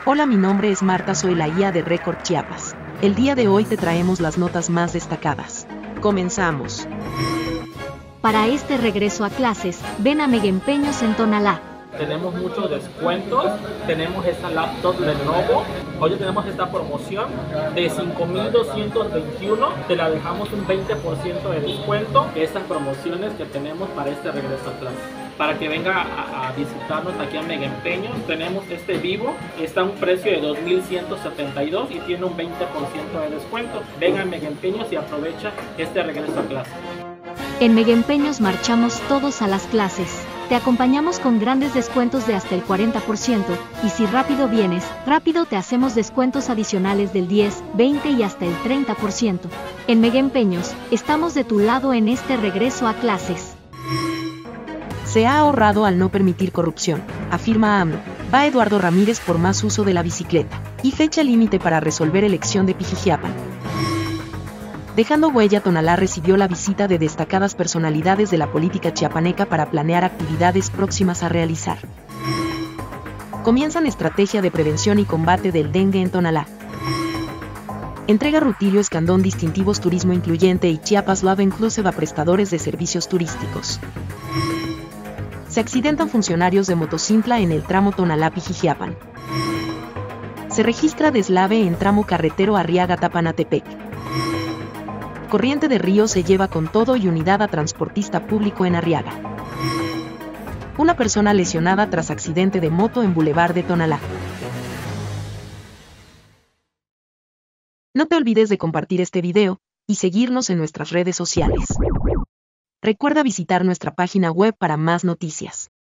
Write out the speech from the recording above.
Hola, mi nombre es Marta, soy la IA de Record Chiapas. El día de hoy te traemos las notas más destacadas. Comenzamos. Para este regreso a clases, ven a Mega Empeños en Tonalá. Tenemos muchos descuentos, tenemos esta laptop Lenovo, hoy tenemos esta promoción de 5,221, te la dejamos un 20% de descuento, estas promociones que tenemos para este regreso a clase. Para que venga a visitarnos aquí a Mega Empeños, tenemos este Vivo, está a un precio de 2,172 y tiene un 20% de descuento. Venga a Mega Empeños y aprovecha este regreso a clase. En Mega Empeños marchamos todos a las clases. Te acompañamos con grandes descuentos de hasta el 40% y si rápido vienes, rápido te hacemos descuentos adicionales del 10, 20 y hasta el 30%. En Mega Empeños, estamos de tu lado en este regreso a clases. Se ha ahorrado al no permitir corrupción, afirma AMLO. Va Eduardo Ramírez por más uso de la bicicleta. Y fecha límite para resolver elección de Pijijiapan. Dejando huella, Tonalá recibió la visita de destacadas personalidades de la política chiapaneca para planear actividades próximas a realizar. Comienzan estrategia de prevención y combate del dengue en Tonalá. Entrega Rutilio Escandón distintivos turismo incluyente y Chiapas Love Inclusive a prestadores de servicios turísticos. Se accidentan funcionarios de Motocintla en el tramo Tonalá-Pijijiapan. Se registra deslave en tramo carretero Arriaga-Tapanatepec. Corriente de río se lleva con todo y unidad a transportista público en Arriaga. Una persona lesionada tras accidente de moto en Boulevard de Tonalá. No te olvides de compartir este video y seguirnos en nuestras redes sociales. Recuerda visitar nuestra página web para más noticias.